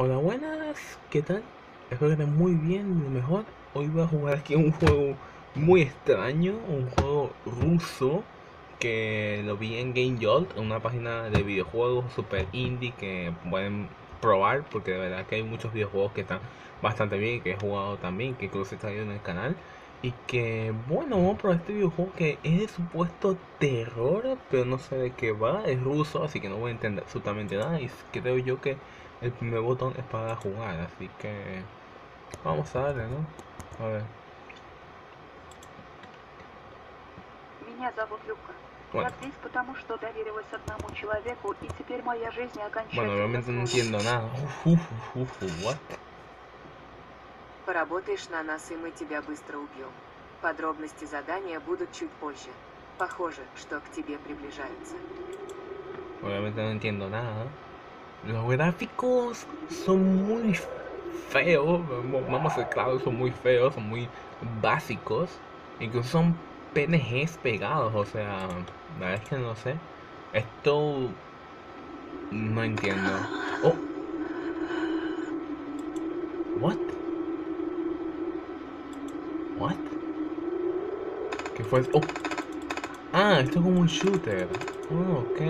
Hola, buenas, ¿qué tal? Espero que estén muy bien, lo mejor. Hoy voy a jugar aquí un juego muy extraño, un juego ruso que lo vi en Game Jolt, una página de videojuegos super indie que pueden probar porque de verdad que hay muchos videojuegos que están bastante bien y que he jugado también, que incluso he traído en el canal. Y que bueno, vamos a probar este videojuego que es de supuesto terror, pero no sé de qué va, es ruso, así que no voy a entender absolutamente nada y creo yo que el primer botón es para jugar, así que vamos a darle, ¿no? A ver. Меня зовут Люка. Я Bueno, здесь, потому что доверилась одному человеку, и теперь моя жизнь bueno, окончательно obviamente no сложена. entiendo nada. What? Поработаешь на нас, и мы тебя быстро убьем. Подробности задания будут чуть позже. Похоже, что к тебе приближаются. Obviamente no entiendo nada. Los gráficos son muy feos, vamos a ser claros, son muy feos, son muy básicos. Incluso son PNGs pegados, o sea, la verdad es que no sé. Esto no entiendo. Oh, what? What? ¿Qué fue eso? Oh, ah, esto es como un shooter. Oh, ok.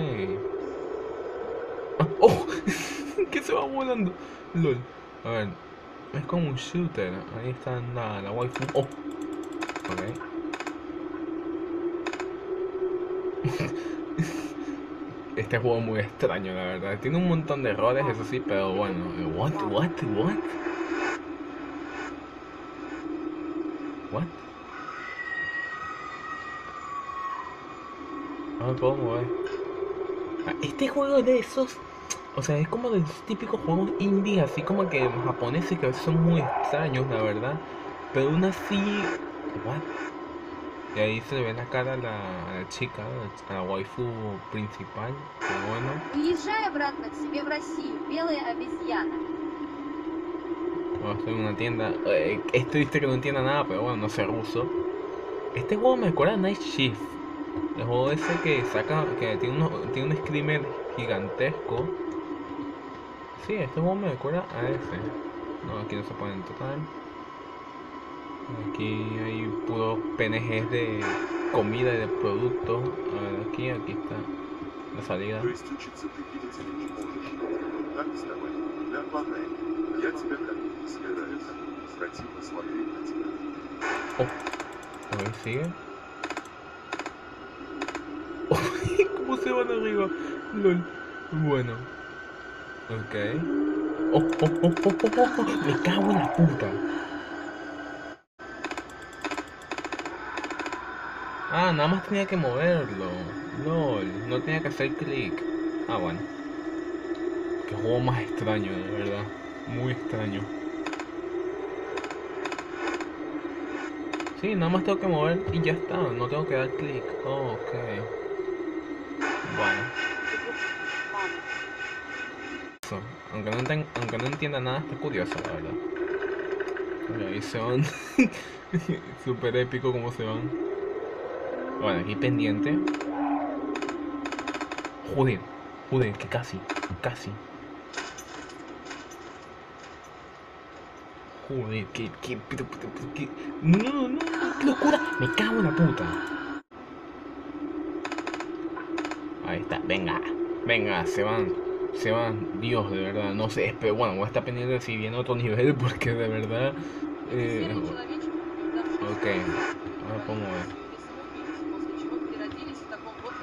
Ah, oh, que se va volando. LOL. A ver, es como un shooter. Ahí está la waifu. Oh, ok. Este juego es muy extraño, la verdad. Tiene un montón de errores, eso sí, pero bueno. What? What? No me puedo mover. Ah, este juego es de esos. O sea, es como de los típicos juegos indie, así como que japoneses que a veces son muy extraños, la verdad. Pero aún así. What? Y ahí se le ve la cara a la chica, a la waifu principal. Pero bueno. Уезжай обратно к себе в Россию, белая обезьяна. Bueno, estoy en una tienda. Es triste que no entienda nada, pero bueno, no sé ruso. Este juego me recuerda a Night Shift. El juego ese que saca, que tiene un screamer gigantesco. Sí, este juego me recuerda a ese. No, aquí no se pueden tocar. Aquí hay puros PNGs de comida y de productos. A ver, aquí está la salida. То есть учиться ты, видите ли, не можешь. Как с тобой? Да, ладно. Я тебя как не собираюсь. Противно смотреть на тебя. Oh, a ver, sigue. Oh, ¿cómo se van arriba? LOL. Bueno, ok. Oh. Me cago en la puta. Ah, nada más tenía que moverlo. LOL, no tenía que hacer clic. Ah, bueno. Qué juego más extraño, de verdad. Muy extraño. Sí, nada más tengo que mover y ya está. No tengo que dar clic. Oh, ok. Bueno. Eso. Aunque no entienda nada, está curioso, la verdad. Y ahí se van. Súper épico como se van. Bueno, aquí pendiente. Joder, que casi. Joder, que. No, qué locura. Me cago en la puta. Ahí está, venga, se van, Dios, de verdad, no sé, pero bueno, voy a estar pendiente si viene otro nivel porque de verdad, Серый человечек, ok, утверждавший ahora pongo ver, свою весомую после чего переродились в таком вот...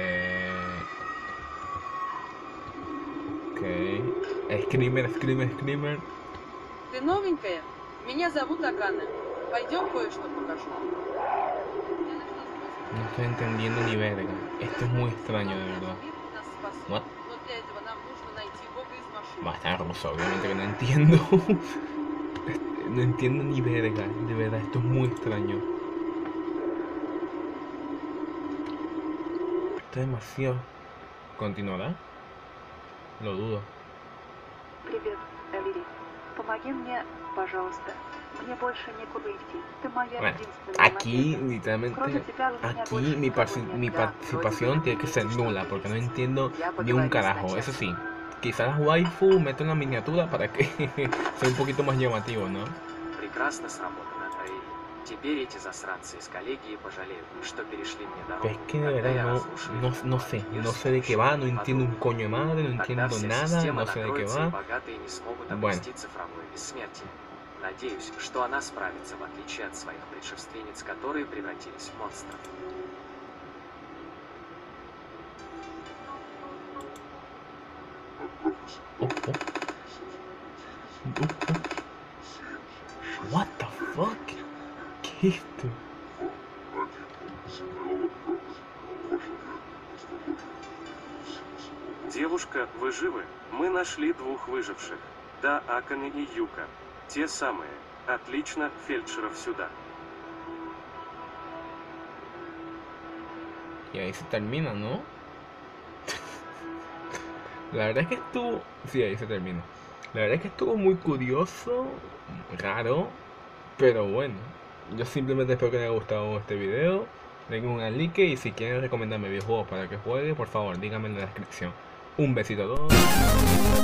ok, screamer, Ты новенькая? Меня зовут Акана. Пойдем кое-что покажу. Я нашла способ. no estoy entendiendo ni verga, esto es muy extraño, de verdad, Мир нас спасет. what, Но для этого нам нужно найти Бога из машины. va a estar ruso, obviamente que no entiendo, no entiendo ni verga, de verdad, esto es muy extraño. Esto es demasiado. ¿Continuará? Lo dudo. Привет, Элири. Помоги мне, пожалуйста. Мне больше некуда идти. Ты моя Bueno, единственная aquí надежда. literalmente, Кроме тебя у меня aquí больше никого нет. mi participación tiene que ser nula porque no entiendo Я ni un поговорю с carajo. Eso sí, начальством. quizás waifu meto una miniatura para que sea un poquito más llamativo, ¿no? Прекрасно сработано, Рейли. Теперь эти засранцы из коллегии пожалеют, что перешли мне дорогу. Pero es que de Когда я verdad разрушу их no sé de qué va, no entiendo un coño de madre, no Тогда entiendo вся nada, система no sé de qué накроется, и va. богатые не смогут Bueno. обрести цифровое бессмертие. Надеюсь, что она справится, в отличие от своих предшественниц, которые превратились в монстров. Oh, oh. What the fuck? ¿Qué es esto? Девушка, вы живы? Мы нашли двух выживших. Да, Акане и Юка. Те самые. Отлично, фельдшеров сюда. Y ahí se termina, ¿no? La verdad es que estuvo... Sí, ahí se termina. La verdad es que estuvo muy curioso, raro, pero bueno. Yo simplemente espero que les haya gustado este video. Denle un like y si quieren recomendarme videojuegos para que juegue, por favor díganme en la descripción. Un besito a todos.